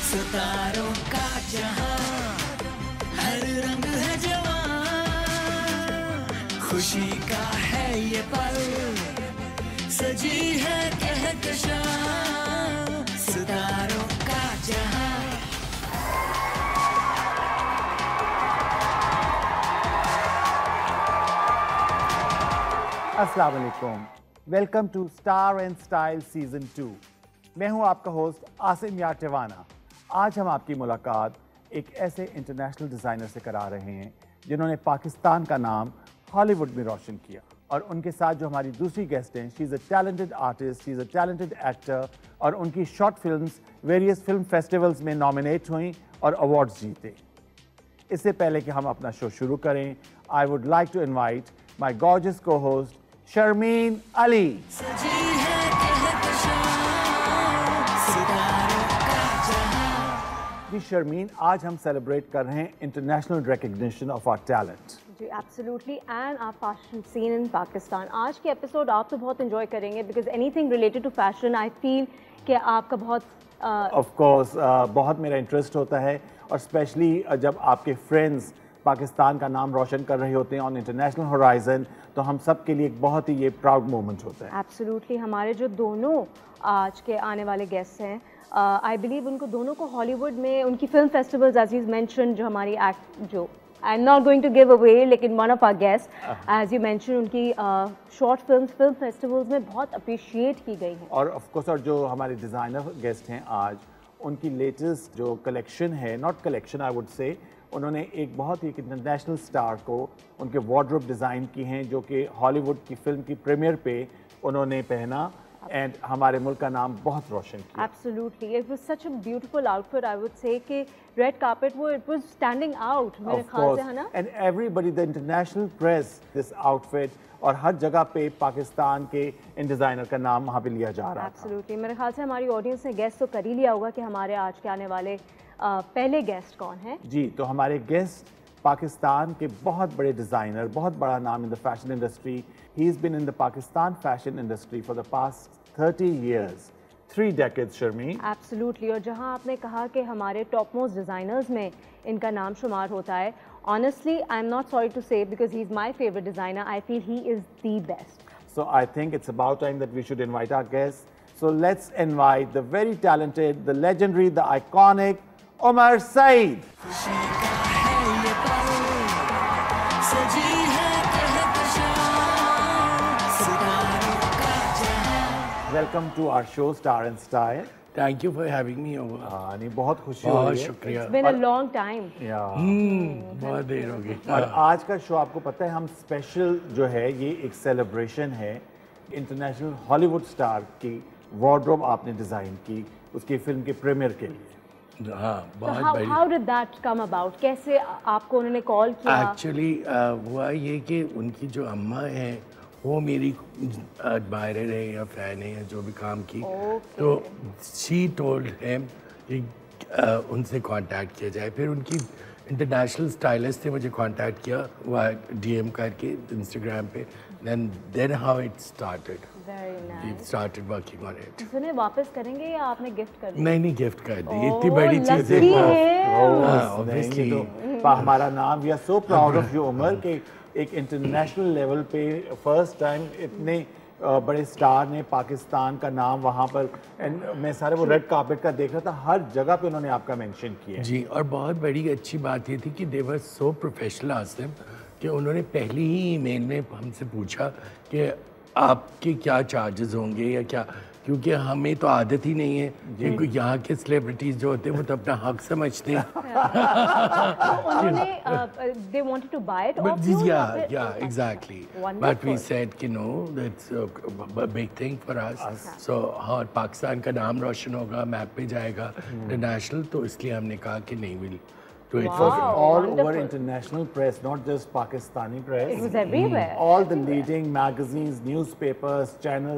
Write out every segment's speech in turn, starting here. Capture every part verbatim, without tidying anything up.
सितारों का जहां, हर रंग है जवां, खुशी का है ये पल, सजी है कहकशां, सितारों का जहां। अस्सलाम वालेकुम, welcome to star and style season two. मैं हूं आपका होस्ट आसिम यार टिवाना। आज हम आपकी मुलाकात एक ऐसे इंटरनेशनल डिज़ाइनर से करा रहे हैं जिन्होंने पाकिस्तान का नाम हॉलीवुड में रोशन किया, और उनके साथ जो हमारी दूसरी गेस्ट हैं, she is a talented artist, she is a talented actor, और उनकी short films various film festivals में नॉमिनेट हुई और अवार्ड्स जीते। इससे पहले कि हम अपना शो शुरू करें, I would like to invite my gorgeous co host Sharmeen Ali. जी शर्मीन, आज हम सेलिब्रेट कर रहे हैं international recognition of our talent. जी absolutely, and our fashion scene in Pakistan. आज के एपिसोड आप तो बहुत एंजॉय करेंगे because anything related to fashion I feel कि आपका बहुत ऑफ कोर्स बहुत मेरा इंटरेस्ट होता है, और स्पेशली जब आपके फ्रेंड्स पाकिस्तान का नाम रोशन कर रहे होते हैं ऑन इंटरनेशनल होराइजन, तो हम सब के लिए एक बहुत ही ये प्राउड मोमेंट होता है। एब्सोल्युटली, हमारे जो दोनों आज के आने वाले गेस्ट हैं, आई uh, बिलीव उनको दोनों को हॉलीवुड में उनकी film festivals as is mention, जो हमारी एक्ट जो I am not going to give away, लेकिन one of our guest as you mention उनकी शॉर्ट फिल्म फिल्म फेस्टिवल्स में बहुत अप्रिशिएट की गई हैं। और ऑफ कोर्स और जो हमारे डिज़ाइनर गेस्ट हैं आज, उनकी लेटेस्ट जो कलेक्शन है, नॉट कलेक्शन आई वुड से, उन्होंने एक बहुत ही इंटरनेशनल स्टार को उनके वार्डरोब डिज़ाइन की हैं, जो कि हॉलीवुड की फिल्म की प्रीमियर पे उन्होंने पहना, एंड हमारे मुल्क का नाम बहुत रोशन किया। Absolutely, it was such a beautiful outfit. I would say कि रेड कार्पेट वो इट वाज स्टैंडिंग आउट मेरे ख्याल से, है ना? And everybody, the international press this outfit, और हर जगह पे पाकिस्तान के इन डिज़ाइनर का नाम वहाँ पे लिया जा रहा है। एब्सोल्युटली, मेरे ख्याल से हमारी ऑडियंस ने गेस्ट तो कर ही लिया होगा कि हमारे आज के आने वाले uh, पहले गेस्ट कौन है। जी, तो हमारे गेस्ट पाकिस्तान के बहुत बड़े डिज़ाइनर, बहुत बड़ा नाम in the fashion industry. He is been in the Pakistan fashion industry for the past thirty years, three decades Sharmi. Absolutely, और जहां आपने कहा कि हमारे टॉप मोस्ट डिज़ाइनर्स में इनका नाम शुमार होता है, honestly I am not sorry to say because he is my favourite designer. I feel he is the best. So I think it's about time that we should invite our guests. So let's invite the very talented, the legendary, the iconic Omar Saeed. Welcome to our show, Star and Style. Thank you for having me over. हाँ, नहीं बहुत खुशी हो बहुत रही है। शुक्रिया। It's been a long time. Yeah. हम्म, बहुत देर हो गई। और आज का शो आपको पता है, हम स्पेशल जो है ये एक सेलिब्रेशन है इंटरनेशनल हॉलीवुड स्टार की वार्डरोब आपने डिज़ाइन की उसकी फिल्म के प्रीमियर के लिए। हाँ, So बहुत how, बड़ी। how did that come about? कैसे आपको उन्होंने कॉल किया? एक्चुअली हुआ ये कि उनकी जो अम्मा है वो मेरी एडमायरर है या फ़ैन है या जो भी काम की, Okay. तो शी टोल्ड हिम कि uh, उनसे कांटेक्ट किया जाए। फिर उनकी इंटरनेशनल स्टाइलिस्ट ने मुझे कांटेक्ट किया वह डीएम करके इंस्टाग्राम पे, then then how it started. Very we nice. Started working on it. सुने वापस करेंगे या आपने गिफ्ट कर दिया? नहीं नहीं, गिफ्ट कर दी, Oh, इतनी बड़ी चीज़ lucky है। है। Oh, हाँ, नहीं, obviously. तो पा- हमारा नाम, we are so proud of you Umar, कि एक इंटरनेशनल लेवल पे फर्स्ट टाइम इतने अ, बड़े स्टार ने पाकिस्तान का नाम वहाँ पर, एंड मैं सारे वो रेड कार्पेट का देख रहा था, हर जगह पे उन्होंने आपका मेंशन किया है। जी, और बहुत बड़ी अच्छी बात ये थी कि दे वर सो प्रोफेशनल आसिम कि उन्होंने पहली ही ईमेल में हमसे पूछा कि आपके क्या चार्जेस होंगे या क्या, क्योंकि हमें तो आदत ही नहीं है, क्योंकि यहाँ के सेलिब्रिटीज जो होते हैं वो तो अपना हक समझते हैं। उन्होंने they wanted to buy it But off this, you? yeah, yeah, exactly. But Wonderful. we said कि no, that's a b- big thing for us. So हाँ, पाकिस्तान का नाम रोशन होगा, मैप पे जाएगा इंटरनेशनल, तो इसलिए हमने कहा कि नहीं, will do it for Wow. you. All Wonderful. over international press, not just Pakistani press. It was everywhere. All the leading magazines, newspapers, channels,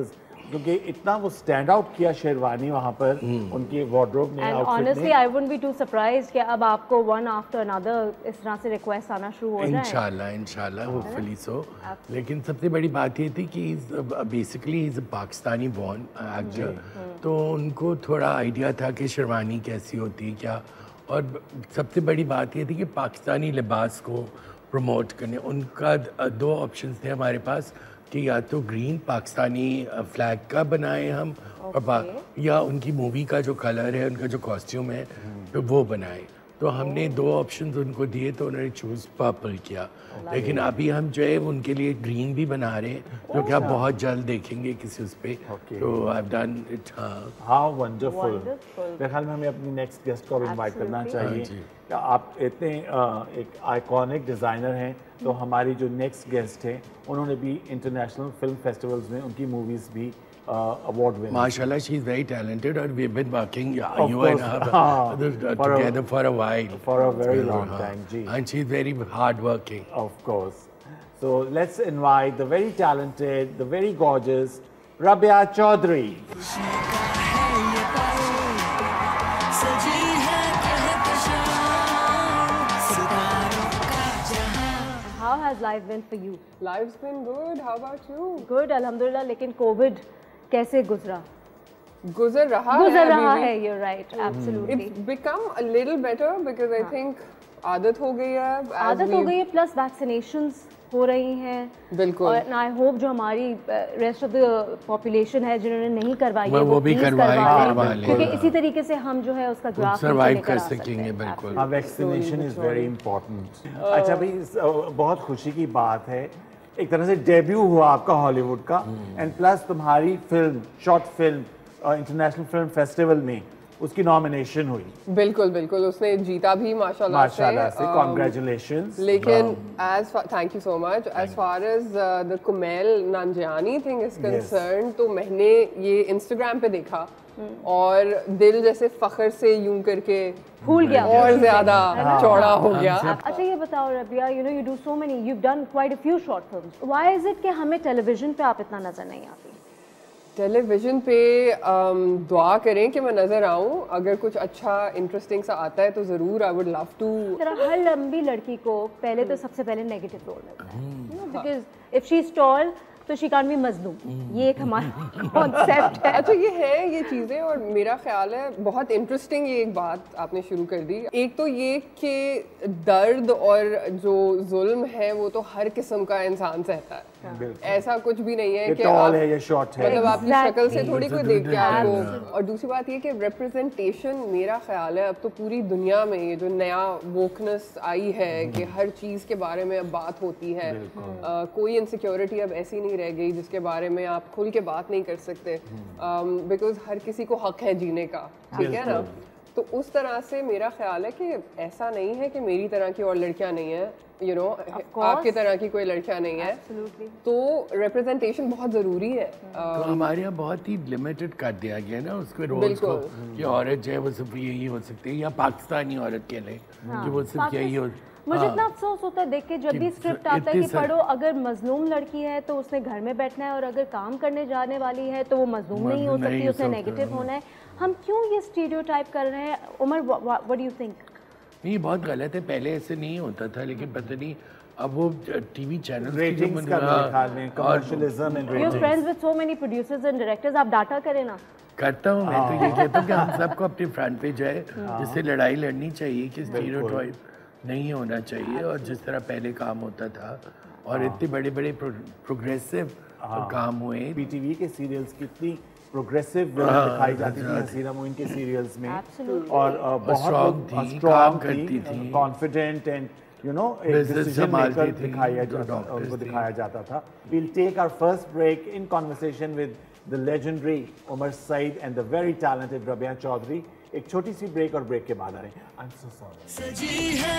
क्योंकि इतना वो स्टैंड आउट किया शेरवानी वहाँ पर उनकी वार्डरोब में, एंड आउटफिट ऑनेस्टली में। I wouldn't be too surprised कि अब आपको वन आफ्टर अनदर इस तरह से रिक्वेस्ट आना शुरू हो जाए। इंशाल्लाह इंशाल्लाह होपफुली सो। लेकिन सबसे बड़ी बात ये थी कि basically is a Pakistani born actor, तो उनको थोड़ा आइडिया था कि शेरवानी कैसी होती है क्या, और सबसे बड़ी बात ये थी कि पाकिस्तानी लिबास को प्रमोट करने उनका दो ऑप्शंस थे हमारे पास कि या तो ग्रीन पाकिस्तानी फ्लैग का बनाए हम और या उनकी मूवी का जो कलर है, उनका जो कॉस्ट्यूम है तो वो बनाए। तो हमने दो ऑप्शंस उनको दिए तो उन्होंने चूज़ पर्पल किया। लेकिन अभी हम जो है उनके लिए ग्रीन भी बना रहे हैं जो कि आप बहुत जल्द देखेंगे किसी उस पे। तो I have done it. How wonderful. मेरे ख्याल में हमें अपनी नेक्स्ट गेस्ट को इनवाइट करना चाहिए। क्या आप इतने एक आइकॉनिक डिज़ाइनर हैं, तो हमारी जो नेक्स्ट गेस्ट है उन्होंने भी इंटरनेशनल फिल्म फेस्टिवल्स में उनकी मूवीज़ भी अवार्ड विन। माशाल्लाह, शी इज वेरी टैलेंटेड और we have been working you course, and her हाँ, together for a- for a while. for a very long हाँ, time, जी। and she is very hard working. Of course. So let's invite the very talented, the very gorgeous Rabia Chaudhry. How has life been for you? Life's been good. How about you? Good, अल्हम्दुलिल्लाह। लेकिन Covid कैसे गुजरा? गुजर रहा गुजर है रहा अभी भी। है, you're right, absolutely. It's become a little better because I think आदत हो गई है। as आदत हो we- गई है, प्लस वैक्सीनेशंस हो रही हैं। बिल्कुल। और आई होप जो हमारी रेस्ट ऑफ द पॉपुलेशन है जिन्होंने नहीं करवाई है वो- वो भी please करवाएं, करवा करवा लें, लें। क्योंकि हाँ। इसी तरीके से हम जो है उसका ग्राफ survive कर सकेंगे, बिल्कुल। हाँ, वैक्सीनेशन इज वेरी इंपॉर्टेंट। अच्छा भाई, इस, अ, बहुत खुशी की बात है, एक तरह से डेब्यू हुआ आपका हॉलीवुड का, एंड प्लस तुम्हारी film, short film international film festival में उसकी नॉमिनेशन हुई। बिल्कुल बिल्कुल, उसने जीता भी माशाल्लाह से। माशाल्लाह से, um, कॉन्ग्रेचुलेशंस। लेकिन as thank you so much, as far as the Kumail Nanjiani thing is concern, तो मैंने ये इंस्टाग्राम पे देखा और दिल जैसे फखर से यूं करके फूल गया और ज्यादा चौड़ा हो गया। अच्छा ये बताओ Rabia, you know you do so many, you done quite a few short films, why is it कि हमें टेलीविजन पे आप इतना नजर नहीं आती? टेलीविजन पे um, दुआ करें कि मैं नज़र आऊँ, अगर कुछ अच्छा इंटरेस्टिंग सा आता है तो ज़रूर आई वुड लव टू। तरह हर लंबी लड़की को पहले तो सबसे पहले नेगेटिव रोल मिलता है, you know, because if she is tall तो शी कांट बी मजलूम, ये एक हमारा कॉन्सेप्ट है। अच्छा, ये है ये चीज़ें, और मेरा ख्याल है बहुत इंटरेस्टिंग ये एक बात आपने शुरू कर दी। एक तो ये कि दर्द और जो जुल्म है वो तो हर किस्म का इंसान सहता है, ऐसा कुछ भी नहीं है कि टॉल है या शॉर्ट है, मतलब आपकी शक्ल से थोड़ी कोई देख के Exactly. आपको। और दूसरी बात ये कि रिप्रेजेंटेशन, मेरा ख्याल है अब तो पूरी दुनिया में ये जो नया वोकनेस आई है कि हर चीज़ के बारे में अब बात होती है, uh, कोई इनसिक्योरिटी अब ऐसी नहीं रह गई जिसके बारे में आप खुल के बात नहीं कर सकते, बिकॉज um, हर किसी को हक है जीने का, ठीक है ना। तो उस तरह से मेरा ख्याल है कि ऐसा नहीं है कि मेरी तरह की और लड़कियां नहीं है, यू नो, आपकी तरह की कोई लड़कियां नहीं है, तो रिप्रेजेंटेशन बहुत ज़रूरी है। तो हमारे यहाँ बहुत ही लिमिटेड कर दिया गया ना उसके रोल्स को कि औरत जो है वो सिर्फ यही हो सकती है, या पाकिस्तानी औरत के लिए कि वो सिर्फ यही हो। मुझे इतना अफसोस होता है देख के जब भी स्क्रिप्ट आता है कि पढ़ो, अगर मजलूम लड़की है तो उसने घर में बैठना है, और अगर काम करने जाने वाली है तो वो मजलूम नहीं हो सकती, उसने नेगेटिव होना है। हम क्यों ये स्टीरियोटाइप कर रहे हैं? Umar, what do you think? नहीं, बहुत गलत है, पहले ऐसे नहीं होता था, लेकिन पता नहीं अब वो टीवी चैनल रेटिंग्स का मेरे ख्याल में commercialism and you are friends with so many producers and directors, आप डाटा करें ना। करता हूँ मैं, तो ये कहता हूँ कि हम सबको अपने फ्रंट पे जो है जिससे लड़ाई लड़नी चाहिए कि स्टीरियोटाइप नहीं होना चाहिए, और जिस तरह पहले काम होता था और इतने बड़े बड़े प्रोग्रेसिव काम हुए। पीटीवी के सीरियल्स कितनी प्रोग्रेसिव दिखाई जाती थी हसीना मोइन के सीरियल्स में, और uh, बहुत स्ट्रॉन्ग थी, स्ट्रॉन्ग काम करती थी, कॉन्फिडेंट एंड यू नो एक डिसीजन मेकर दिखाया जाता उनको दिखाया जाता था। We'll take our first break in conversation with the legendary Umar Saeed and the very talented Rabia Chaudhry. एक छोटी सी ब्रेक, और ब्रेक के बाद आ रहे हैं। I am so sorry. सजी है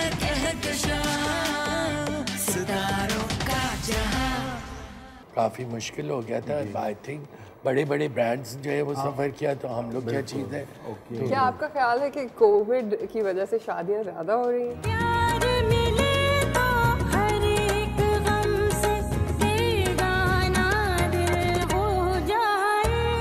कहकशां सितारों का जहां। काफ़ी मुश्किल हो गया था, आई थिंक बड़े बड़े ब्रांड्स जो है वो सफ़र किया, तो हम लोग क्या चीज़ है। तो क्या आपका ख्याल है कि कोविड की वजह से शादियां ज़्यादा हो रही हैं? प्यार मिले तो हर एक गम से बेगाना दिल हो जाए।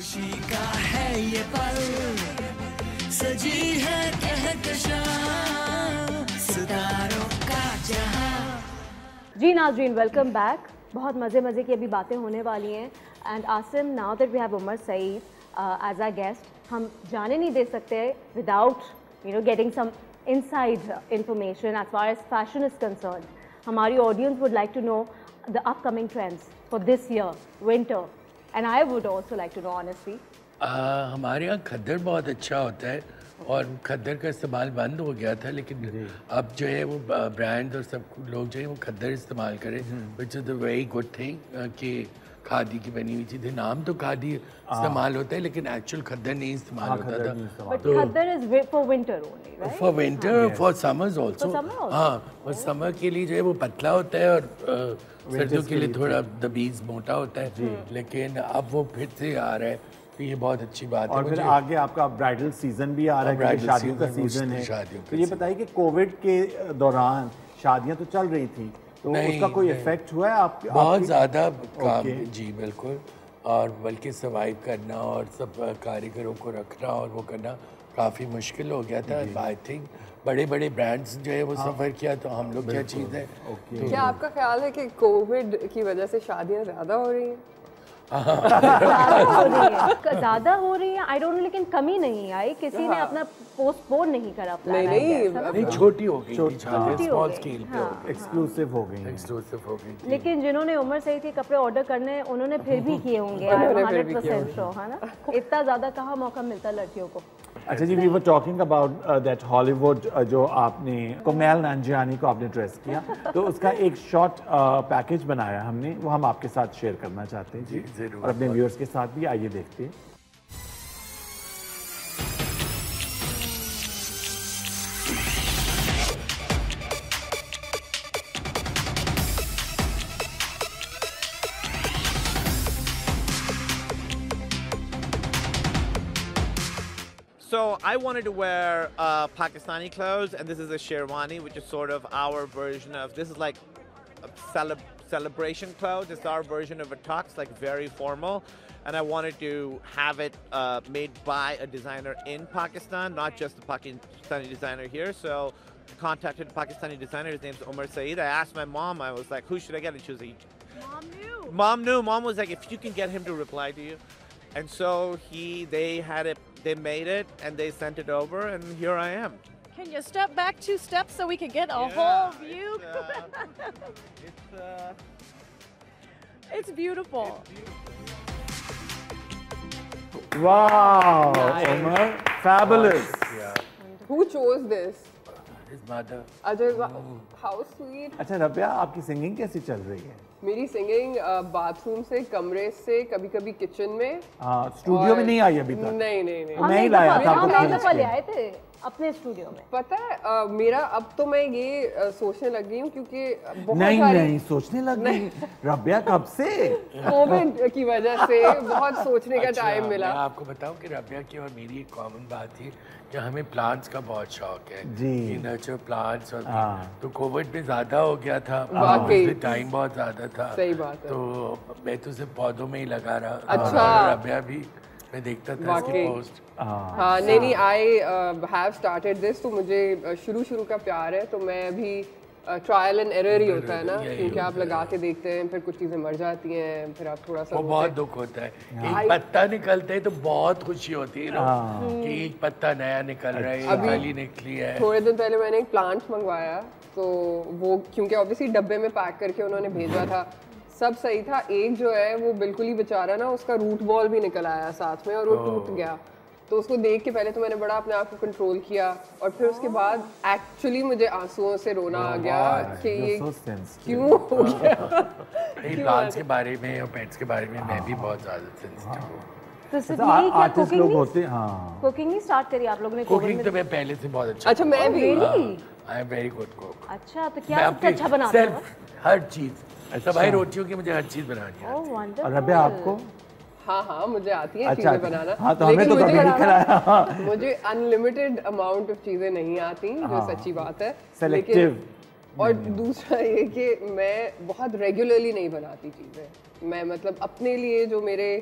खुशी का है ये पल, सजी है कहकशां सितारों का जहां। जी नाज़रीन, वेलकम बैक। बहुत मज़े मज़े की अभी बातें होने वाली हैं। And Asim, now that we have Umar Saeed as our guest, हम जाने नहीं दे सकते without you know getting some inside information as far as fashion is concern. हमारी audience would like to know the upcoming trends for this year winter, and I would also like to know honestly. हमारे यहाँ खद्दर बहुत अच्छा होता है और खद्दर का इस्तेमाल बंद हो गया था, लेकिन अब जो है वो ब्रांड और सब लोग जो है वो खद्दर इस्तेमाल करें, which is a very good thing कि खादी की बनी हुई चीज़ें। नाम तो खादी इस्तेमाल होता है लेकिन एक्चुअल खद्दर नहीं इस्तेमाल होता था। But khaddar is for winter only, right? For winter, for summers also. हाँ, और समर के लिए जो है वो पतला होता है और सर्दियों के लिए थोड़ा दबीज मोटा होता है, लेकिन अब वो फिर से आ रहा है, तो ये बहुत अच्छी बात है। और फिर आगे आपका ब्राइडल सीजन भी आ रहा है क्योंकि शादियों का सीजन है। तो ये बताइए कि कोविड के दौरान शादियां तो चल रही थी, तो उसका कोई इफेक्ट हुआ है आप? बहुत ज़्यादा काम, जी बिल्कुल, और बल्कि सर्वाइव करना और सब कारीगरों को रखना और वो करना काफ़ी मुश्किल हो गया था। आई थिंक बड़े बड़े ब्रांड्स जो है वो सफ़र किया, तो हम लोग क्या चीज़ है। तो क्या आपका ख्याल है कि कोविड की वजह से शादियाँ ज़्यादा हो रही हैं? ज्यादा हो रही है, आई डोंट नो, लेकिन कमी नहीं आई। किसी ने अपना पोस्टपोन नहीं करा प्लान। नहीं नहीं, नहीं छोटी हो गई, छोटी स्मॉल स्केल पे, एक्सक्लूसिव हो गई, एक्सक्लूसिव हो गई। लेकिन जिन्होंने उमर सईद के कपड़े ऑर्डर करने, उन्होंने फिर भी किए होंगे हंड्रेड परसेंट शो, है ना? इतना ज्यादा कहाँ मौका मिलता लड़कियों को। अच्छा जी, we were talking about that Hollywood जो आपने कुमेल नांजियानी को आपने ड्रेस किया, तो उसका एक शॉर्ट पैकेज बनाया हमने, वो हम आपके साथ शेयर करना चाहते हैं जी, जरूर, और अपने व्यूअर्स के साथ भी। आइए देखते हैं। So I wanted to wear uh, Pakistani clothes, and this is a sherwani, which is sort of our version of, this is like a cele celebration clothes. It's our version of a tux, like very formal. And I wanted to have it uh, made by a designer in Pakistan, not just a Pakistani designer here. So I contacted a Pakistani designer, his name's Umar Saeed. I asked my mom, I was like, who should I get? And she was like, Mom knew. Mom knew. Mom was like, if you can get him to reply to you. And so he, they had it, they made it, and they sent it over, and here I am. Can you step back two steps so we can get a Yeah, whole view? It's, uh, it's, uh, It's beautiful. Wow, Umar, fabulous. Who chose this? His mother. Ajay, how sweet. अच्छा रबिया, आपकी singing कैसी चल रही है? मेरी singing bathroom से, कमरे से, कभी कभी किचन में। हाँ, स्टूडियो में नहीं आई अभी तक? नहीं नहीं नहीं, मैं ही लाया था आपको हम खींच दफा ले के। आए थे अपने स्टूडियो में। पता है uh, मेरा अब तो मैं ये uh, सोचने लग गई हूँ क्योंकि बहुत नहीं सारी नहीं सोचने लग गई रबिया, कब से? कोविड की वजह से बहुत सोचने का अच्छा, टाइम मिला। मैं आपको बताऊं कि रबिया की और मेरी एक कॉमन बात थी कि हमें प्लांट्स का बहुत शौक है जी, नेचर प्लांट्स, और हाँ। तो कोविड में ज्यादा हो गया था, वाकई। टाइम बहुत ज्यादा था। सही बात है। तो मैं तो सिर्फ पौधों में ही लगा रहा। अच्छा। और रबिया भी मैं देखता था इसकी वाकई। पोस्ट। हाँ नहीं नहीं, आई हैव स्टार्टेड दिस, तो मुझे शुरू शुरू का प्यार है, तो मैं अभी ट्रायल एंड एरर ही होता है ना, क्योंकि आप लगा के देखते हैं, फिर कुछ चीज़ें मर जाती हैं, फिर आप थोड़ा सा वो बहुत दुख होता है। एक पत्ता निकलता है तो बहुत खुशी होती है ना कि एक पत्ता नया निकल रहा है, एक कली निकली है। थोड़े दिन पहले मैंने एक प्लांट मंगवाया, तो वो क्योंकि ऑब्वियसली डब्बे में पैक करके उन्होंने भेजा था, सब सही था, एक जो है वो बिल्कुल ही बेचारा ना, उसका रूट बॉल भी निकल आया साथ में और वो टूट गया। तो उसको देख के पहले तो मैंने बड़ा अपने आप को कंट्रोल किया, और फिर उसके बाद एक्चुअली मुझे आंसुओं से रोना आ गया कि ये क्यों हो गया। प्लांट्स के बारे में और पेट्स के बारे में मैं भी बहुत ज़्यादा सेंसिटिव हूँ। तो सिर्फ यही क्या आर्टिस्ट लोग कुकिंग होते हैं? हाँ, कुकिंग ही स्टार्ट करी आप लोगों ने कोविड कुकिंग में? तो मैं पहले से बहुत अच्छा। अच्छा मैं भी। I am very good cook. अच्छा, तो क्या सबसे अच्छा बनाते हो? हर चीज़, सबाई रोटियों की मुझे हर चीज़ बनानी है। Oh wonderful. और रबिया आपको? हाँ हाँ मुझे आती है अच्छा, चीजें बनाना। हाँ तो हमें तो कभी नहीं खिलाया। मुझे अनलिमिटेड अमाउंट ऑफ चीजें नहीं आती, जो हाँ, सच्ची बात है। सेलेक्टिव। और दूसरा ये कि मैं बहुत रेगुलरली नहीं बनाती चीज़ें। मैं मतलब अपने लिए जो मेरे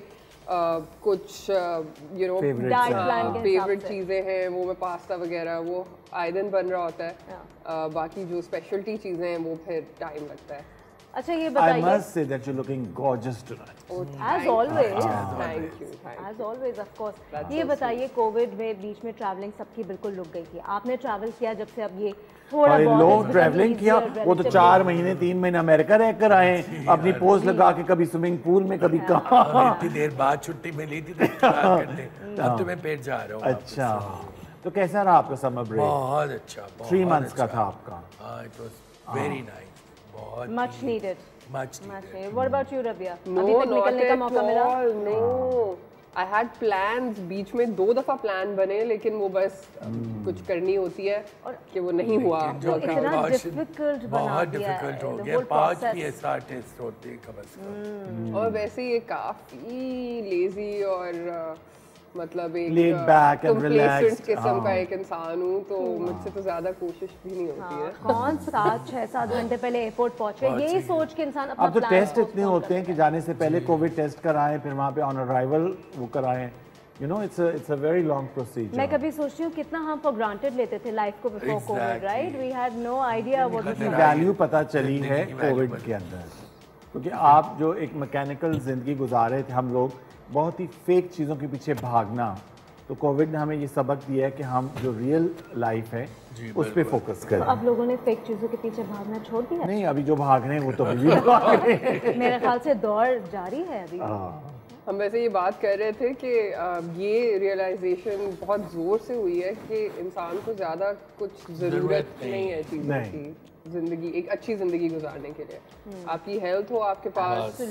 uh, कुछ यू नो Favorites Diet हैं, plan हाँ। के हिसाब फेवरेट से। चीज़ें हैं वो मैं पास्ता वगैरह वो आए दिन बन रहा होता है uh, बाकी जो स्पेशलिटी चीज़ें हैं वो फिर टाइम लगता है अच्छा ये I बताइए must say that you're looking gorgeous tonight. as always thank you thank as always of course That's ये so बताइए कोविड में बीच में ट्रैवलिंग सबकी बिल्कुल रुक गई थी आपने ट्रैवल किया जब से अब ये थोड़ा और बहुत लोग it's become ट्रैवलिंग किया easier वो तो relatively। चार महीने तीन महीने अमेरिका रहकर आए अपनी पोस्ट लगा के कभी स्विमिंग पूल में कभी कहाँ और इतनी देर बाद छुट्टी मिली थी तो इंतजार करते अब तो मैं पेट जा रहा हूँ वापस। अच्छा तो कैसा रहा आपका समर ब्रेक बहुत अच्छा बहुत थ्री मंथ्स का अच्छा। था आपका हाँ इट वाज वेरी नाइस बहुत much needed much much needed what about you Rabia No, अभी तक not निकलने का at मौका मिला all. No. I had plans. बीच में दो दफा प्लान बने लेकिन वो बस कुछ करनी होती है और कि वो नहीं हुआ जो इतना बहुत- difficult बना बहुत दिया है, डिफिकल्ट हो the गया whole पांच process। P S R test होते हैं कम से कम और वैसे ये काफी लेजी और uh, मतलब एक Laid back and complacent relaxed, किस्म का हाँ। एक इंसान हूँ तो मुझसे तो ज्यादा कोशिश भी नहीं होती है कौन सात छह सात घंटे पहले एयरपोर्ट पहुंचे यही सोच के इंसान अपना अब तो plan टेस्ट postpone इतने होते हैं करता कि जाने से पहले कोविड टेस्ट कराएं फिर वहाँ पे ऑन अराइवल वो कराएं you know it's it's a very long है। प्रोसीजर मैं कभी सोचती हूँ कितना हम फॉर ग्रांटेड लेते थे लाइफ को before Covid Exactly. Right we had no idea what की वाज वैल्यू पता चली जिंदगी है की value कोविड पता के अंदर क्योंकि आप जो एक मैकेनिकल जिंदगी गुजार रहे थे हम लोग बहुत ही फेक चीज़ों के पीछे भागना तो कोविड ने हमें ये सबक दिया है कि हम जो रियल लाइफ है उस पर फोकस करें अब लोगों ने फेक चीजों के पीछे भागना छोड़ दिया नहीं अभी जो भाग रहे हैं वो तो अभी भी भाग रहे हैं मेरे ख्याल से दौर जारी है अभी हाँ। हम वैसे ये बात कर रहे थे कि uh, ये रियलाइजेशन बहुत जोर से हुई है कि इंसान को ज्यादा कुछ जरूरत जरूरत नहीं। नहीं है चीजों नहीं। की जिंदगी एक अच्छी जिंदगी गुजारने के लिए आपकी हेल्थ हो आपके पास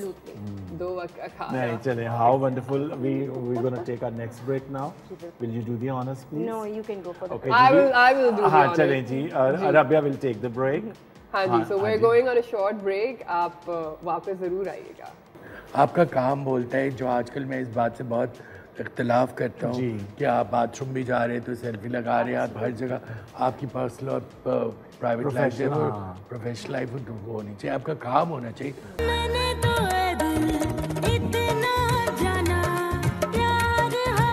दो वक्त का खाना नहीं चले how wonderful we we gonna take our next break now will you do the honours please no you can go for the okay I will I will do the हाँ honors. चलें जी Rabia will take the break हाँ जी so we are going on a short break आप uh, वापस जरूर आइएगा आपका काम बोलता है जो आजकल मैं इस बात से बहुत इख्तलाफ करता जी। हूँ कि आप बाथरूम भी जा रहे हैं तो सेल्फी लगा रहे हैं आप हर जगह आपकी पर्सनल और प्राइवेट लाइफ है वो Professional, हाँ। प्रोफेशनल लाइफ वो होनी चाहिए आपका काम होना चाहिए मैंने तो ऐ दिल इतना जाना प्यार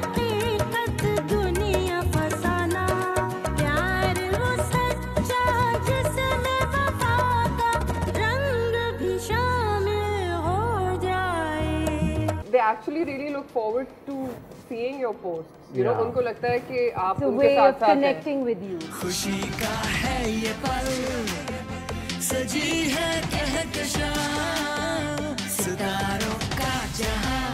हकीकत दुनिया फसाना प्यार वो सच्चा जिसमें वफा का रंग भी शामिल हो जाए they actually really look forward to seeing your posts you know Yeah. उनको लगता है कि आप द उनके वे साथ ऑफ साथ हैं कनेक्टिंग विद यू खुशी का है ये पल सजी है कहकशां सितारों का जहां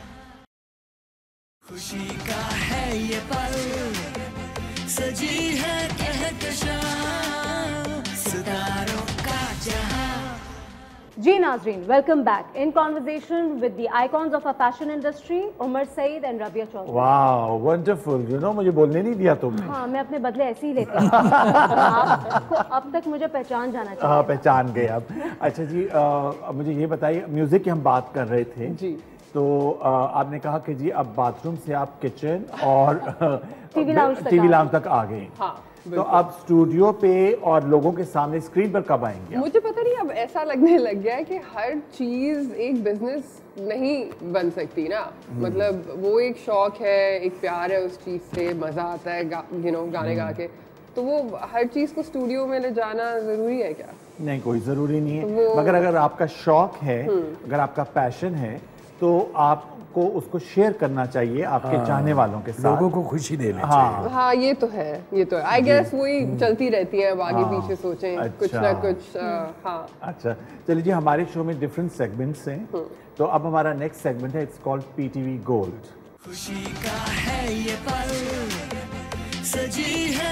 खुशी का है ये पल सजी है कहकशां सितारों का जहां जी नाजरीन welcome back in conversation with the icons of a fashion industry Umar Saeed and Rabia Chaudhry wow wonderful you know मुझे बोलने नहीं दिया तुमने हाँ मैं अपने बदले ऐसे ही लेती हूँ आपको अब तक मुझे पहचान जाना हाँ चाहिए पहचान गए अब अच्छा जी अ, अब मुझे ये बताइए म्यूजिक की हम बात कर रहे थे जी तो अ, आपने कहा कि जी अब बाथरूम से आप किचन और टीवी लाउंज तक टीवी आ लाउंज तक आ गए हाँ तो अब स्टूडियो पे और लोगों के सामने स्क्रीन पर कब आएंगे आप? मुझे पता नहीं अब ऐसा लगने लग गया है कि हर चीज एक बिजनेस नहीं बन सकती ना मतलब वो एक शौक है एक प्यार है उस चीज से मजा आता है यू नो गाने गा के तो वो हर चीज को स्टूडियो में ले जाना जरूरी है क्या नहीं कोई ज़रूरी नहीं है वो- मगर अगर आपका शौक है अगर आपका पैशन है तो आपको उसको शेयर करना चाहिए आपके चाहने वालों के साथ लोगों को खुशी देनी चाहिए हाँ हाँ ये तो है ये तो है आई गेस वही चलती रहती है अब आगे पीछे सोचें कुछ ना अच्छा। कुछ अ, हाँ अच्छा चलिए जी हमारे शो में डिफरेंट सेगमेंट्स हैं तो अब हमारा नेक्स्ट सेगमेंट है इट्स कॉल्ड पीटीवी गोल्ड खुशी का है ये पल सजी है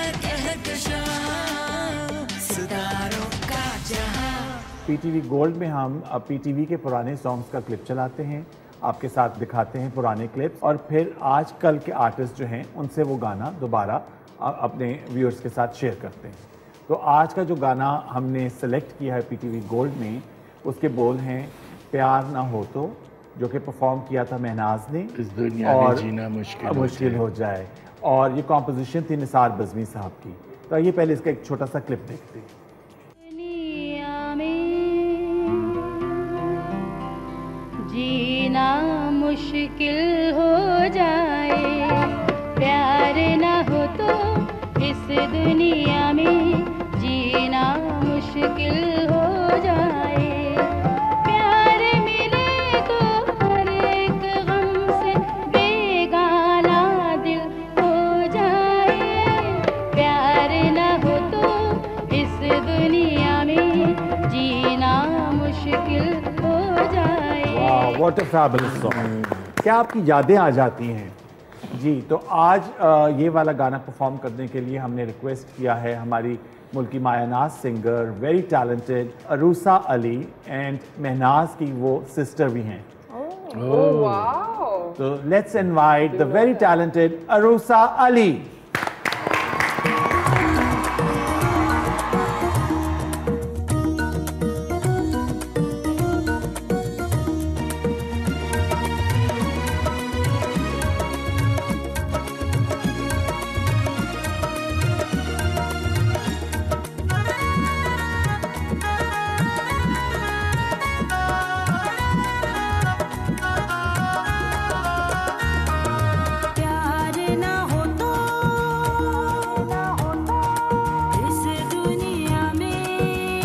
कहकशां सितारों का जहां पीटीवी गोल्ड में हम अब पीटीवी के पुराने सॉन्ग्स का क्लिप चलाते हैं आपके साथ दिखाते हैं पुराने क्लिप्स और फिर आजकल के आर्टिस्ट जो हैं उनसे वो गाना दोबारा अ- अपने व्यूअर्स के साथ शेयर करते हैं तो आज का जो गाना हमने सेलेक्ट किया है पीटीवी गोल्ड में उसके बोल हैं प्यार ना हो तो जो कि परफॉर्म किया था महनाज ने इस दुनिया में और जीना मुश्किल हो मुश्किल जाए। हो जाए और ये कॉम्पोजिशन थी निसार बज़मी साहब की तो ये पहले इसका एक छोटा सा क्लिप देखते हैं दुनिया में जीना मुश्किल हो जाए, प्यार ना हो तो इस दुनिया में जीना मुश्किल हो जाए, प्यार मिले तो हर एक गम से बेगाना दिल हो जाए, प्यार ना हो तो इस दुनिया में जीना मुश्किल हो जाए। वाह, व्हाट अ फैबुलस सॉन्ग। क्या आपकी यादें आ जाती हैं? जी, तो आज आ, ये वाला गाना परफॉर्म करने के लिए हमने रिक्वेस्ट किया है हमारी मुल्की मायानाज singer, very talented Arusa Ali, and Mahnaz की वो सिस्टर भी हैं। Oh, wow. तो let's invite the very talented Arusa Ali. प्यार ना हो तो इस दुनिया में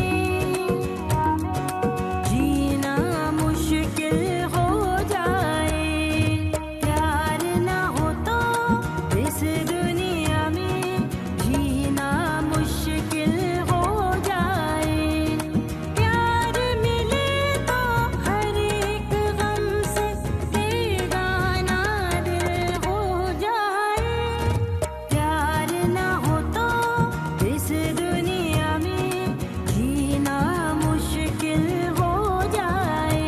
जीना मुश्किल हो जाए, प्यार ना हो तो इस दुनिया में जीना मुश्किल हो जाए, प्यार मिले तो हर एक गम से बेगाना दिल हो जाए, प्यार ना हो तो इस दुनिया में जीना मुश्किल हो जाए।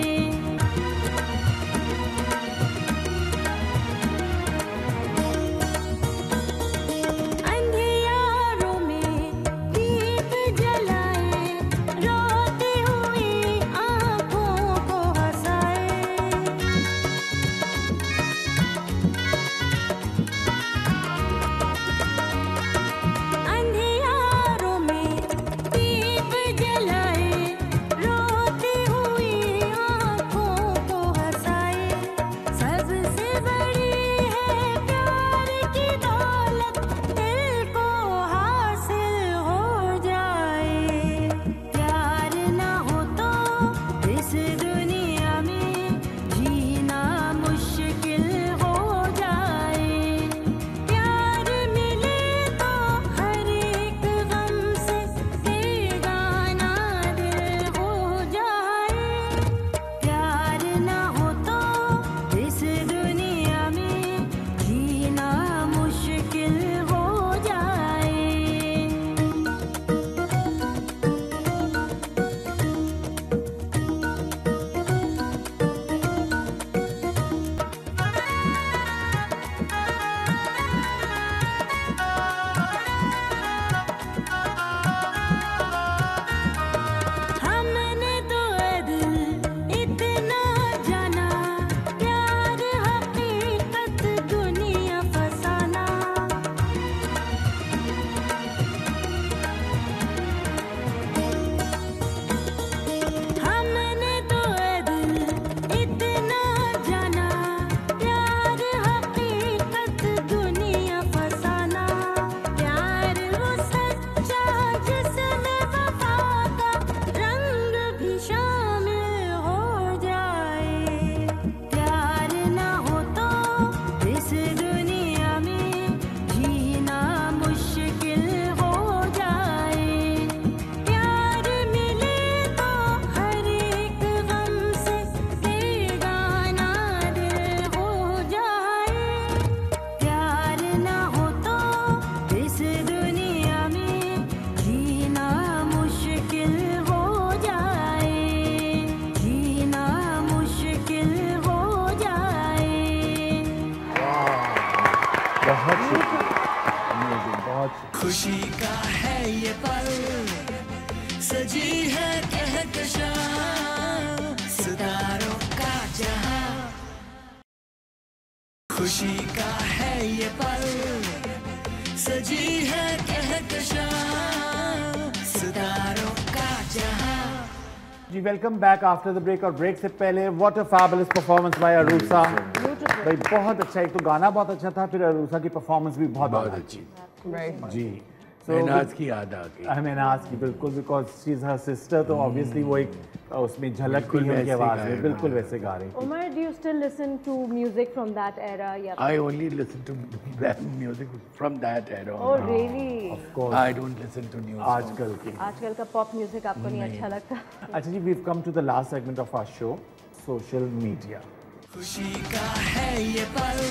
अंधियारों में दीप जलाए, रोती हुई आँखों को हंसाए, अंधियारों में दीप जलाए, रोती हुई आँखों को हंसाए, सबसे बड़ी है प्यार की दौलत दिल को हासिल हो जाए, प्यार ना हो तो इस दुनिया में जीना मुश्किल हो जाए, प्यार मिले तो हर एक गम से बेगाना दिल हो जाए, प्यार ना हो तो इस दुनिया में जीना मुश्किल हो जाए। हमने तो ए दिल इतना जाना, प्यार हकीकत दुनिया फसाना, हमने तो ए दिल इतना जाना, प्यार हकीकत दुनिया फसाना, प्यार वो सच्चा जिसमें वफा का रंग भी शामिल हो जाए, प्यार ना हो तो इस दुनिया में जीना मुश्किल हो जाए, प्यार मिले तो हर एक गम से बेगाना दिल हो जाए, प्यार ना हो तो इस दुनिया में जीना मुश्किल हो जाए, जीना मुश्किल हो जाए। बहुत शुक्रिया, Amazing, बहुत शुक्रिया। खुशी का है ये पल, सजी है कहकशां सितारों का जहां, खुशी का है ये पल, सजी है कहकशां सितारों का जहां। जी welcome back after the break. और ब्रेक से पहले what a fabulous performance by Arusa. भाई बहुत अच्छा, एक तो गाना बहुत अच्छा था, फिर अरूसा की परफॉर्मेंस भी बहुत बहुत अच्छी। Right. जी महनाज की याद आ गई। महनाज की बिल्कुल, because she is her sister, तो ऑब्वियसली वो एक उसमें झलक थी बिल्कुल उनकी वैसे आवाज गाए में, बिल्कुल वैसे गा रही थी। Umar, do you still listen to music from that era? Yeah. I only listen to rap music from that era. Oh really? Of course. I don't listen to new songs. आजकल की। आजकल का पॉप म्यूजिक आपको नहीं अच्छा लगता? अच्छा जी, we've come to the last segment of our show, social media. खुशी का है ये पल,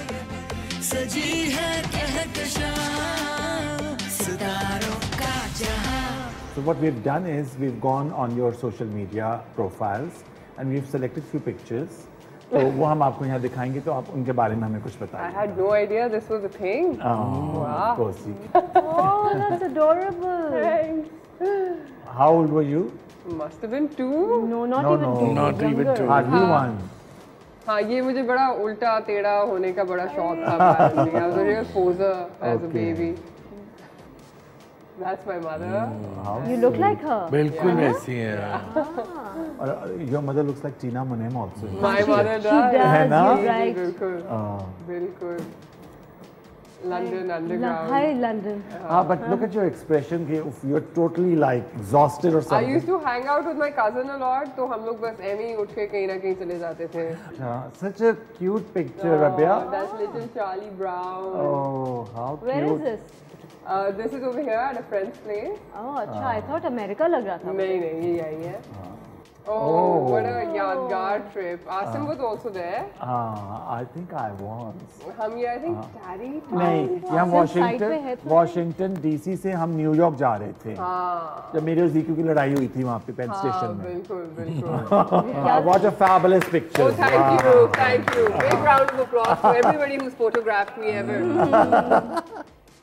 सजी है कहकशां, सितारों का जहां। So what we've done is we've gone on your social media profiles and we've selected few pictures. तो वो हम आपको यहाँ दिखाएंगे, तो आप उनके बारे में हमें कुछ I बताइए। had no idea this was a thing. Oh, of course. Ji. Oh, that's adorable. Thanks. How old were you? Must have been two. No, not No, even no. two. Not even younger. two. Hardly one. हाँ, ये मुझे बड़ा उल्टा टेढ़ा होने का बड़ा शौक था। apparently. I was a real poser as a Okay. baby. That's my mother. How You look like her. बिल्कुल वैसी है। और your mother looks like Tina Munem also. My mother She does. does, है ना? you're right. बिल्कुल, Uh, बिल्कुल। London La- Underground. Hi, London. ah, but look at your expression, कि you're totally like exhausted or I something. used to hang out with my cousin a lot, तो हम लोग बस ऐਵੇਂ ही उठ के कहीं ना कहीं चले जाते थे। अच्छा, such a cute picture, Rabia. Oh, that's little Charlie Brown. Oh, how Where is cute. this? Uh, this is over here at a friend's place. Oh, अच्छा, I thought America लग रहा था. नहीं नहीं ये यही है। Oh, Oh. what a यादगार trip. Asim was also there. Ah, I think I was. हम ये I think Tarry. नहीं, ये हम Awesome, side पे है वॉशिंगटन तो वॉशिंगटन डीसी से हम न्यूयॉर्क जा रहे थे, हाँ जब मेरे और जीक्यू की लड़ाई हुई थी वहाँ पे पेन हाँ स्टेशन में। बिल्कुल बिल्कुल। What a fabulous picture. Oh, thank you, thank you. Big round of applause for everybody who's photographed me ever.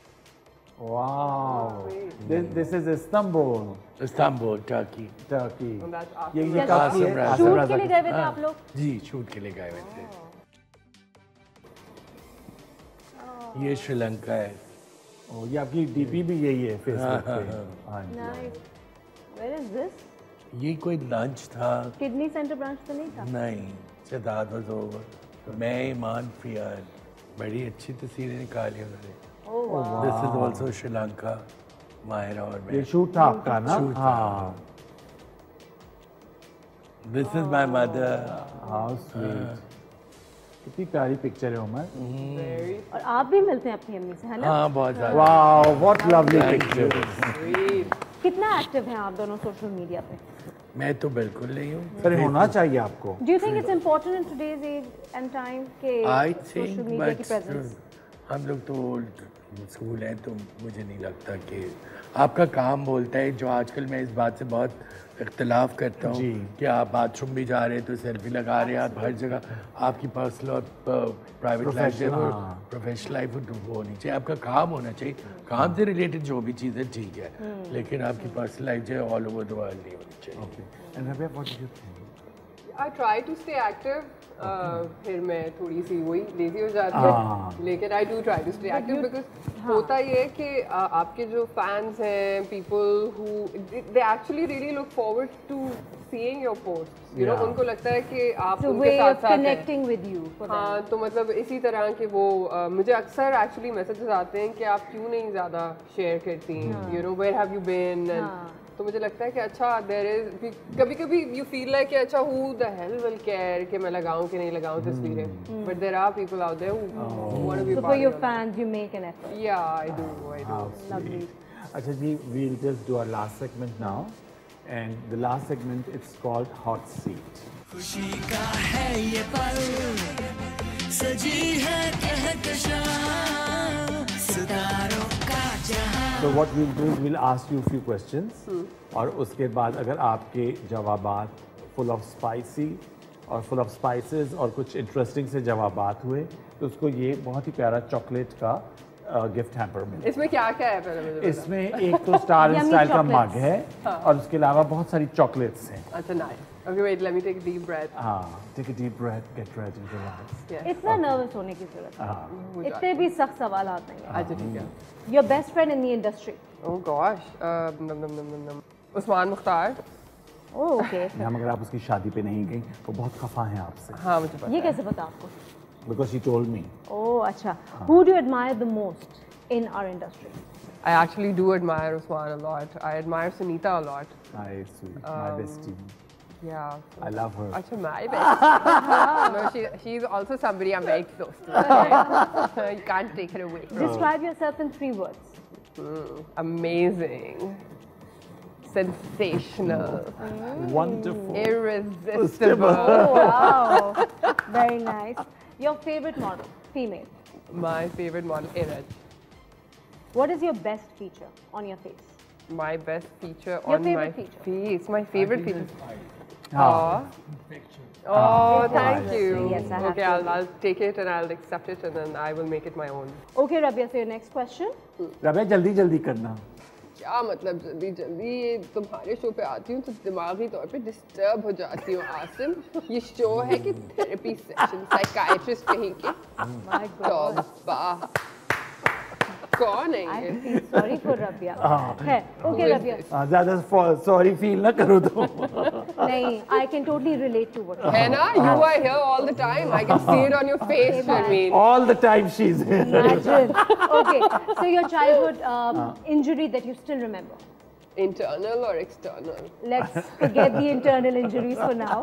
Wow. This, this is Istanbul, Istanbul, Turkey. Turkey. Oh, that's awesome. ये ये Yes. काफी है। Asim Raza। Asim shoot Raza के लिए की- गए हुए थे आप लोग? जी शूट के लिए गए हुए थे। ये श्रीलंका है। Oh, ये आपकी डीपी भी यही है फेसबुक पे। हाँ जी। Nice. Where is this? ये कोई लंच था। किडनी सेंटर ब्रांच तो नहीं था? नहीं, सिद्धार्थ वाज ओवर। मैं ईमान फियार, बड़ी अच्छी तस्वीरें निकाली उन्होंने। Oh wow. This is also Sri Lanka, Mahira और ये मैं। शूट था आपका ना? शूट था। हाँ। This is my mother. How sweet. कितनी प्यारी पिक्चर है उमर। Very और आप भी मिलते हैं अपनी अम्मी से, है ना? हाँ बहुत ज़्यादा। Wow, what lovely pictures. sweet. कितना एक्टिव हैं आप दोनों सोशल मीडिया पे? मैं तो बिल्कुल नहीं हूँ। सर होना चाहिए आपको। Do you think it's important in today's age and time के आई सोशल थिंक मीडिया की प्रेजेंस? हम लोग तो ओल्ड स्कूल हैं, तो मुझे नहीं लगता कि आपका काम बोलता है। जो आजकल मैं इस बात से बहुत इख्तलाफ करता हूँ जी। कि आप बाथरूम भी जा रहे हैं तो सेल्फी लगा रहे हैं, आप हर जगह आपकी पर्सनल और प्राइवेट लाइफ है वो हाँ। प्रोफेशनल लाइफ वो होनी चाहिए। आपका काम होना चाहिए, काम से रिलेटेड जो भी चीज़ें ठीक है, लेकिन आपकी पर्सनल लाइफ जो है ऑल ओवर द वर्ल्ड नहीं होनी चाहिए। Okay. And Rabia, what do you think? I try to stay active. Uh, फिर मैं थोड़ी सी वही लेजी हो जाती हाँ। हूँ, लेकिन I do try to stay active because होता ये है कि uh, आपके जो fans हैं, people who they actually really look forward to seeing your posts. You know, Yeah. उनको लगता है कि आप It's a उनके way साथ of साथ हैं। connecting with you for them. हाँ, तो मतलब इसी तरह के वो uh, मुझे अक्सर एक्चुअली मैसेजेस आते हैं कि आप क्यों नहीं ज़्यादा शेयर करती, you know where have you been, हाँ। तो मुझे लगता है कि अच्छा देयर इज कभी कभी यू फील लाइक कि अच्छा who the hell will care कि मैं लगाऊं कि नहीं लगाऊं तस्वीरें, but there are people out there who want to be So for your fans, you make an effort. या I do I do How Lovely. sweet. अच्छा जी, we'll just do our last segment now, and the last segment it's called Hot Seat. खुशी का है ये पल, सजी है कहकशां, सितारों का जहां। So what we'll do is we'll ask you a few questions, और उसके बाद अगर आपके जवाबात full of spicy और full of spices और कुछ interesting से जवाबात हुए, तो उसको ये बहुत ही प्यारा चॉकलेट का गिफ्ट हैम्पर मिलेगा। इसमें क्या क्या है पहले मुझे बताओ। इसमें एक तो स्टार एंड Yummy स्टाइल का chocolates. मग है, और उसके अलावा बहुत सारी चॉकलेट्स हैं। अच्छा nice, okay wait let me take deep breath. हाँ, take a deep breath, get ready, relax. इतना नर्वस होने की जरूरत है। हाँ, इतने भी सख्त सवाल आते हैं। अच्छा ठीक है। Your best friend in the industry. Oh gosh, नम नम नम नम नम उस्मान मुख्तार। ओह ओके हम अगर आप उसकी शादी पे नहीं गई वो बहुत खफा हैं आपसे। हाँ मुझे पता ये कैसे पता आपको? Because she told me. Oh अच्छा who do you admire the most in our industry? I actually do admire Usman a lot. I admire Sunita a lot. My sweet, my bestie. Yeah. I love her. Acha, my best. No, she, she's also somebody I'm very close to. Okay? You can't take her away. From Describe yourself in three words. mm, amazing. Sensational. Wonderful. Irresistible. Oh wow, very nice. Your favorite model, female. My favorite model, Iraj. What is your best feature on your face? My best feature Your on favorite my feature. face. My favorite feature. हाँ। Aw. Oh, thank you. Yes, I have okay, to I'll, agree. I'll take it and I'll accept it and then I will make it my own. Okay, Rabia, so your next question. Rabia जल्दी जल्दी करना। क्या मतलब जल्दी जल्दी ये तुम्हारे show पे आती हूँ तो दिमागी तौर पे डिस्टर्ब हो जाती हूँ आसिम। ये शो है कि थेरेपी सेशन साइकाइट्रिस्ट कहीं के My God. तौबा कौन है I ये? feel sorry for Rabia. है, okay Rabia. हाँ, ज़्यादा सॉरी फील ना करो तो। नहीं, I can totally relate to what. है ना? You are here all the time. I can see it on your face. I mean, All the time she's here. Imagine. Okay, so your childhood um, injury that you still remember. internal or external? Let's forget the internal injuries for now.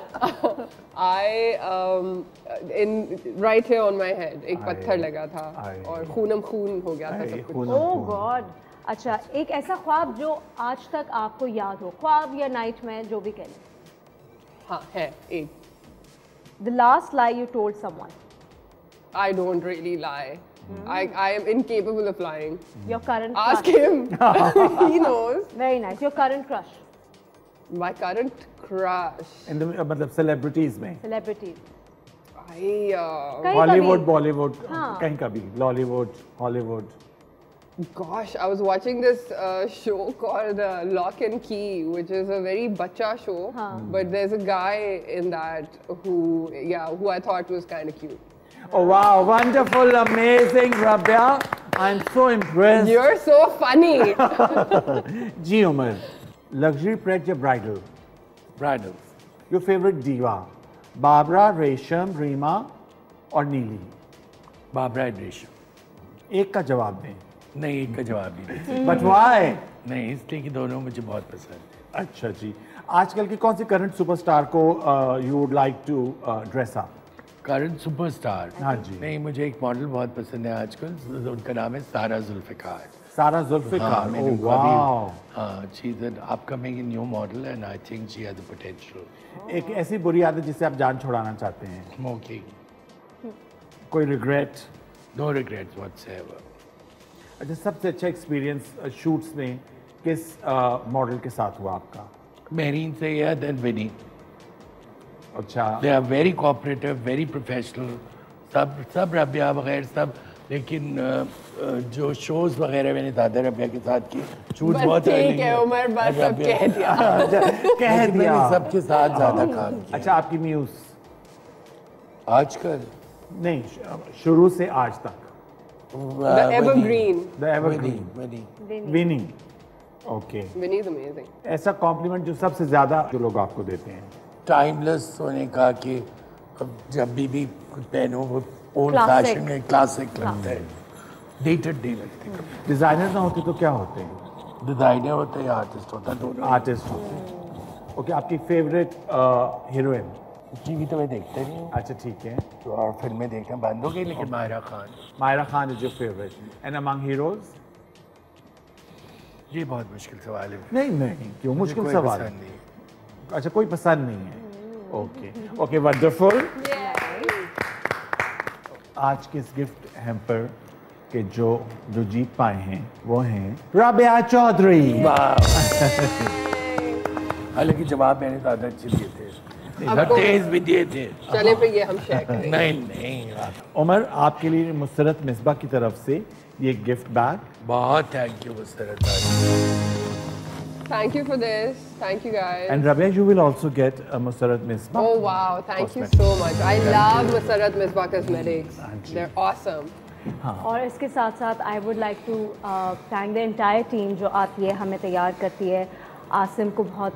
I um in right here on my head एक आए, पत्थर लगा था आए। और खूनम खून हो गया था आए, सब कुछ। खूनम Oh खून। God. अच्छा, एक ऐसा ख्वाब जो आज तक आपको याद हो, ख्वाब या नाइट में जो भी कह लें. हाँ है एक. The last lie you told someone. I don't really lie. I I am incapable of lying. Your current Ask crush. him. He knows. Very nice. Your current crush. My current crush. In the मतलब celebrities में Celebrities. I uh, कहीं Hollywood, कभी- Bollywood, हाँ. कहीं कभी Lollywood, Hollywood. Gosh, I was watching this uh, show called uh, Lock and Key, which is a very bacha show. But there's a guy in that who, yeah, who I thought was kind of cute. Oh wow, wonderful, amazing, Rabia. I'm so impressed. You're so funny. Ji Umar, luxury pret या bridal? Bridal. Your favorite diva? Barbara, Resham, Reema और नीली? Barbara and Resham. एक का जवाब दें. नहीं, एक का जवाब नहीं दे But why? नहीं, इसलिए कि दोनों मुझे बहुत पसंद है. अच्छा जी. आजकल की कौन सी करंट सुपरस्टार को you would like to dress up? Current superstar. हाँ जी. नहीं, मुझे एक मॉडल बहुत पसंद है आजकल, उनका नाम है सारा जुल्फ़िकार. सारा जुल्फ़िकार. हाँ, मैंने Oh उनको अभी- wow. हाँ, she is an upcoming new model and I think she has the potential. एक ऐसी बुरी आदत जिससे आप जान छुड़ाना चाहते हैं. स्मोकिंग. कोई रिग्रेट? No regrets व्हाटसएवर. अच्छा, सबसे अच्छा एक्सपीरियंस शूट्स में किस मॉडल के साथ हुआ आपका? मेहरीन से या देन विनी. अच्छा. They are very cooperative, very professional. सब सब रबिया वगैरह सब. लेकिन अ, अ, जो शोज वगैरह मैंने दादा रबिया के साथ की शूट बस बहुत ठीक है उमर, बस अब कह दिया. कह मैंने दिया. सबके साथ ज्यादा काम किया. अच्छा, आपकी म्यूज? आजकल नहीं, शुरू से आज तक. The evergreen. The evergreen. Vinny. Vinny. Okay. Vinny is amazing. ऐसा कॉम्प्लीमेंट जो सबसे ज्यादा जो लोग आपको देते हैं? टाइमलेस होने का कि अब जब भी भी कुछ पहनो वो ओल्ड Classic. फैशन में क्लासिक लगता है. डेटेड नहीं लगते. डिजाइनर ना होते तो क्या होते हैं? डिजाइनर होता है, आर्टिस्ट होता है, दोनों. आर्टिस्ट होते हैं. ओके, आपकी फेवरेट हीरोइन? टीवी तो मैं देखता नहीं हूँ, अच्छा, ठीक है. तो और फिल्में देखना बंद हो गई, लेकिन Maira Khan. Maira Khan is your favourite. And among heroes? ये बहुत मुश्किल सवाल है. नहीं नहीं, क्यों मुझे मुश्किल कोई सवाल? पसंद नहीं. अच्छा, कोई पसंद नहीं है. Okay okay, wonderful. आज के इस गिफ्ट हैम्पर के जो जो जीत पाए हैं वो हैं राबिया चौधरी. हालांकि जवाब मैंने ज्यादा अच्छे दिए थे, आपको- तेज भी दिए थे. चले फिर ये हम शेयर करेंगे. नहीं नहीं, उमर, आपके लिए मुसरत मिसबा की तरफ से ये गिफ्ट बैग. बहुत thank you Musarrat. Thank you for this. Thank you guys. And Rabia, you will also get a Musarrat Misbah. Oh wow, thank you so much. I love Musarat Misbah Cosmetics. They're awesome. और इसके साथ साथ I would like to thank the entire team जो आती है, हमें तैयार करती है. आसिम को बहुत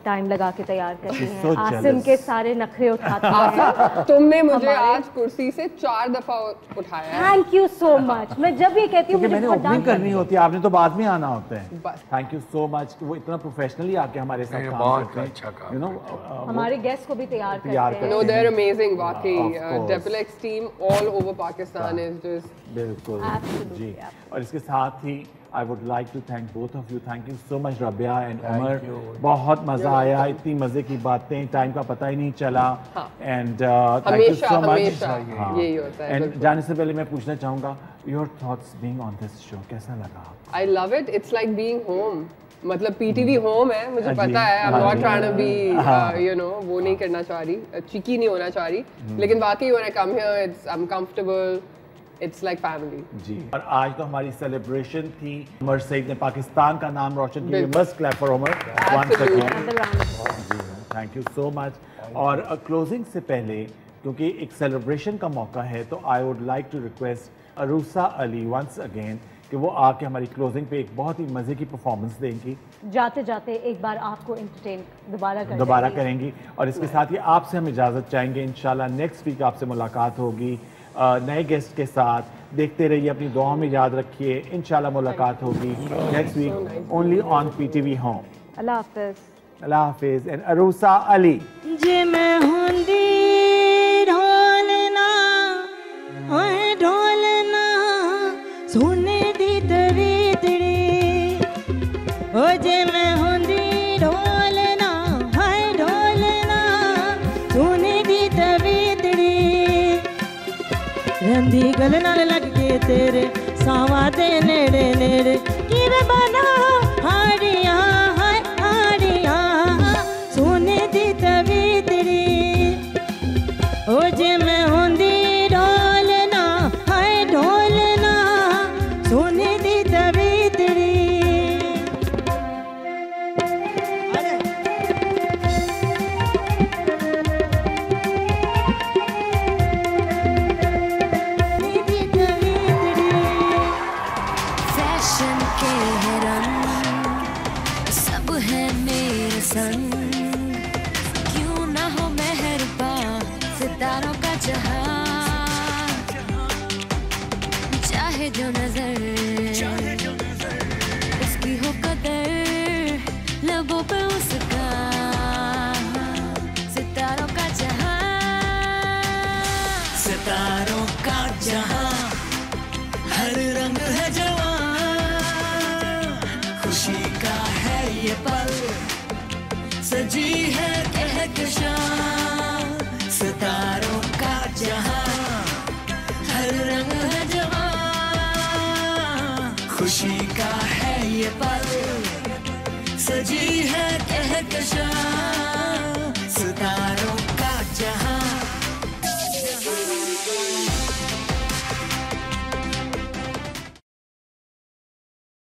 टाइम लगा के तैयार करती हैं। so Asim jealous. के सारे नखरे उठाती हैं। तुमने मुझे हमारे- आज कुर्सी से चार दफा उठाया है। Thank you so much. मैं जब ये कहती हूँ क्योंकि मुझे मैंने बहुत ओपनिंग डांट करनी होती है, आपने तो बाद में आना होता है। बस। थैंक यू सो मच कि वो इतना प्रोफेशनली आके हमारे साथ नहीं, काम बहुत करते हैं। अच्छा काम यू नो हमारे गेस्ट को भी तैयार तैयार करते हैं। No, they're amazing. वाकई Of course. डेपलेक्स team all over Pakistan is just बिल्कुल Absolutely, जी। absolutely. और इसके साथ ही I would like to thank both of you. Thank you so much Rabia and Thank Umar, you. बहुत मजा आया, इतनी मजे की बातें, टाइम का पता ही नहीं चला। एंड थैंक यू हमेशा सो मच। हमेशा यही होता है। एंड बिल्कुल। जाने से पहले मैं पूछना चाहूँगा your thoughts being on this show, कैसा लगा? I love it. It's like being home. मतलब पीटीवी होम है, मुझे हाँ जी, पता है। I'm हाँ not ji. trying to be, हाँ। uh, you know, वो नहीं करना चाह रही, चिकी नहीं होना चाह रही। लेकिन वाकई when I come here, it's I'm comfortable. It's like family. जी। और आज तो हमारी सेलिब्रेशन थी, उमर सईद ने पाकिस्तान का नाम रोशन किया। बिल्कुल। Must clap for Umar once Absolutely. Again. Another round of applause. Thank you so much. और क्लोजिंग से पहले, क्योंकि एक सेलिब्रेशन का मौका है, तो I would like to request Arusa Ali once again कि वो आके हमारी क्लोजिंग पे एक बहुत ही मज़े की परफॉर्मेंस देंगी, जाते जाते एक बार आपको एंटरटेन दोबारा कर दोबारा देंगी। करेंगी। और इसके साथ ही आपसे हम इजाज़त चाहेंगे। इंशाल्लाह नेक्स्ट वीक आपसे मुलाकात होगी अ, नए गेस्ट के साथ। देखते रहिए, अपनी दुआओं में याद रखिए। इंशाल्लाह मुलाकात होगी next week only on PTV home. अल्लाह हाफिज़। अल्लाह हाफिज़। एंड अरूसा अली। जे मैं होंदी ढोलना ओए ढोलना सोने दी दरीदड़ी ओ जे मैं होंदी ढोलना हाय ढोलना सोने दी दरीदड़ी रंदी गल नाल लग के तेरे सावा दे नेड़े नेड़े कि वे बना हाड़ियां हाय हाड़ियां सोने दी तवीतड़ी ओ जे मैं होंदी ढोलना हाय ढोलना सोने दी तवीतड़ी फैशन के है रंग सब है मेरे संग, क्यों ना हो मेहरबान सितारों का जहां, चाहे जो नजर उसकी हो कदर लबों पे उसका, सितारों का जहां, सितारों का जहां हर रंग है जवां, खुशी का है ये पल सजी है कहकशां, सितारों का जहां हर रंग है जवां, खुशी का है ये पल सजी है कहकशां।